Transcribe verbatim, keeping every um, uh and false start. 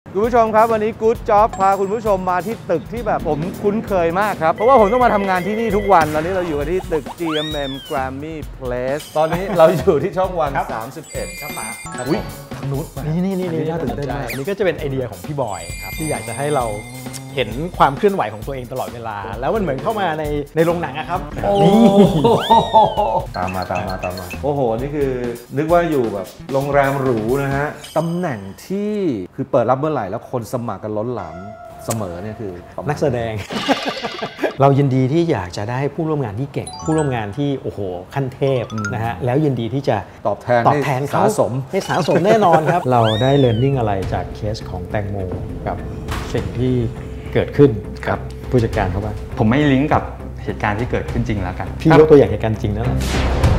คุณผู้ชมครับวันนี้กู๊ดจ็อบพาคุณผู้ชมมาที่ตึกที่แบบผมคุ้นเคยมากครับเพราะว่าผมต้องมาทำงานที่นี่ทุกวันตอนนี้เราอยู่กันที่ตึก จี เอ็ม เอ็ม Grammy Place ตอนนี้เราอยู่ที่ช่องวันสามสิบเอ็ดครับมาอุ้ยทางนู้นนี่นี่นี่นี่น่าตื่นเต้นมากอันนี้ก็จะเป็นไอเดียของพี่บอยครับที่อยากจะให้เราเห็นความเคลื่อนไหวของตัวเองตลอดเวลาแล้วมันเหมือนเข้ามาในในโรงหนังอะครับนี่ตามมาตามมาตามมาโอ้โหนี่คือนึกว่าอยู่แบบโรงแรมหรูนะฮะตำแหน่งที่คือเปิดรับเมื่อไหร่แล้วคนสมัครกันล้นหลามเสมอเนี่ยคือนักแสดง เรายินดีที่อยากจะได้ผู้ร่วมงานที่เก่งผู้ร่วมงานที่โอ้โหขั้นเทพนะฮะแล้วยินดีที่จะตอบแทนตอบแทนเขาสะสมให้สะสมแน่นอนครับ เราได้เรียนรู้อะไรจากเคสของแตงโมกับสิ่งที่เกิดขึ้นครับผู้จัดการเขาบ้างผมไม่ลิงก์กับเหตุการณ์ที่เกิดขึ้นจริงแล้วกันพี่ยกตัวอย่างเหตุการณ์จริงนั่นแหละ